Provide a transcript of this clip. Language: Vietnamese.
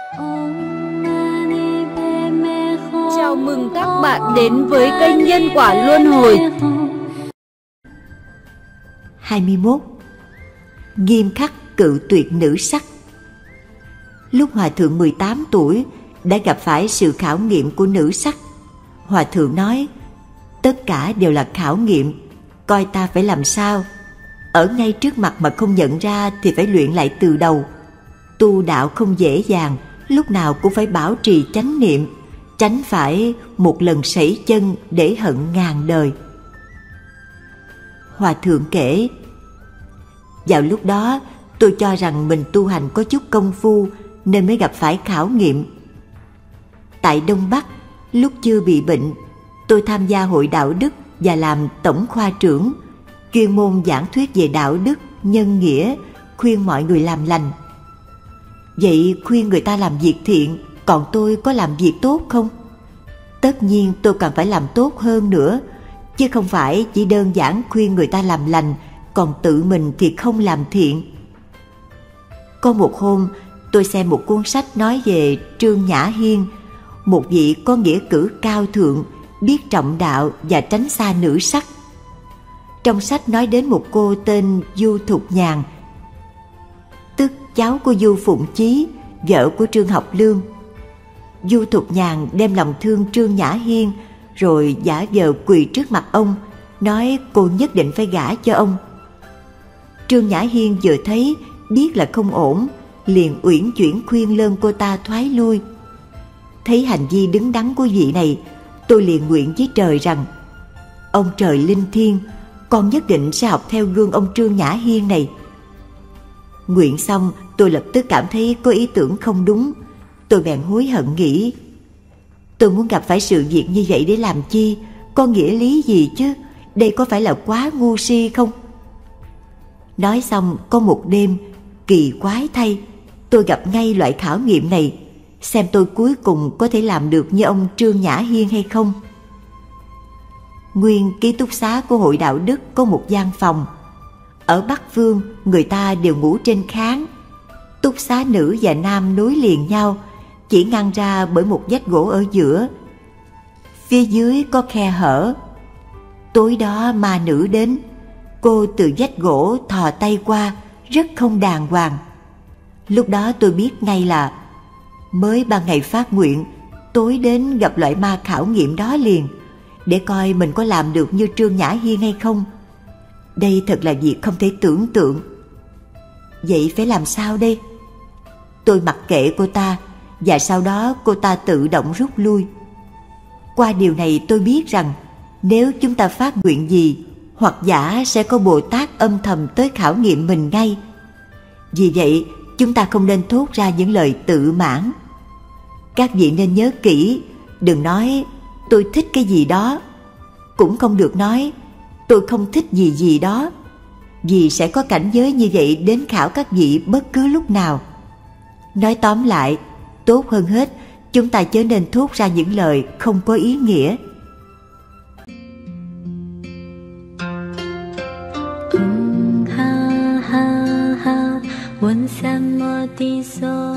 Chào mừng các bạn đến với kênh Nhân Quả Luân Hồi. 21. Nghiêm khắc cự tuyệt nữ sắc. Lúc Hòa thượng 18 tuổi đã gặp phải sự khảo nghiệm của nữ sắc. Hòa thượng nói, tất cả đều là khảo nghiệm, coi ta phải làm sao. Ở ngay trước mặt mà không nhận ra thì phải luyện lại từ đầu. Tu đạo không dễ dàng, lúc nào cũng phải bảo trì chánh niệm, tránh phải một lần sẩy chân để hận ngàn đời. Hòa thượng kể, vào lúc đó tôi cho rằng mình tu hành có chút công phu nên mới gặp phải khảo nghiệm. Tại Đông Bắc, lúc chưa bị bệnh, tôi tham gia hội đạo đức và làm tổng khoa trưởng, chuyên môn giảng thuyết về đạo đức, nhân nghĩa, khuyên mọi người làm lành. Vậy khuyên người ta làm việc thiện, còn tôi có làm việc tốt không? Tất nhiên tôi cần phải làm tốt hơn nữa, chứ không phải chỉ đơn giản khuyên người ta làm lành, còn tự mình thì không làm thiện. Có một hôm, tôi xem một cuốn sách nói về Trương Nhã Hiên, một vị có nghĩa cử cao thượng, biết trọng đạo và tránh xa nữ sắc. Trong sách nói đến một cô tên Du Thục Nhàn, tức cháu của Du Phụng Chí, vợ của Trương Học Lương. Du Thục Nhàn đem lòng thương Trương Nhã Hiên, rồi giả vờ quỳ trước mặt ông, nói cô nhất định phải gả cho ông. Trương Nhã Hiên vừa thấy biết là không ổn, liền uyển chuyển khuyên lơn cô ta thoái lui. Thấy hành vi đứng đắn của vị này, tôi liền nguyện với trời rằng, ông trời linh thiêng, con nhất định sẽ học theo gương ông Trương Nhã Hiên này. Nguyện xong, tôi lập tức cảm thấy có ý tưởng không đúng. Tôi bèn hối hận nghĩ, tôi muốn gặp phải sự việc như vậy để làm chi, có nghĩa lý gì chứ, đây có phải là quá ngu si không? Nói xong, có một đêm, kỳ quái thay, tôi gặp ngay loại khảo nghiệm này, xem tôi cuối cùng có thể làm được như ông Trương Nhã Hiên hay không. Nguyên ký túc xá của hội đạo đức có một gian phòng. Ở Bắc Phương, người ta đều ngủ trên kháng. Túc xá nữ và nam nối liền nhau, chỉ ngăn ra bởi một vách gỗ ở giữa. Phía dưới có khe hở. Tối đó ma nữ đến, cô từ vách gỗ thò tay qua, rất không đàng hoàng. Lúc đó tôi biết ngay là mới 3 ngày phát nguyện, tối đến gặp loại ma khảo nghiệm đó liền, để coi mình có làm được như Trương Nhã Hiên hay không. Đây thật là việc không thể tưởng tượng. Vậy phải làm sao đây? Tôi mặc kệ cô ta, và sau đó cô ta tự động rút lui. Qua điều này tôi biết rằng nếu chúng ta phát nguyện gì, hoặc giả sẽ có Bồ Tát âm thầm tới khảo nghiệm mình ngay. Vì vậy chúng ta không nên thốt ra những lời tự mãn. Các vị nên nhớ kỹ, đừng nói tôi thích cái gì đó, cũng không được nói tôi không thích gì gì đó, vì sẽ có cảnh giới như vậy đến khảo các vị bất cứ lúc nào. Nói tóm lại, tốt hơn hết chúng ta chớ nên thốt ra những lời không có ý nghĩa. Ha ha ha, 问什么的所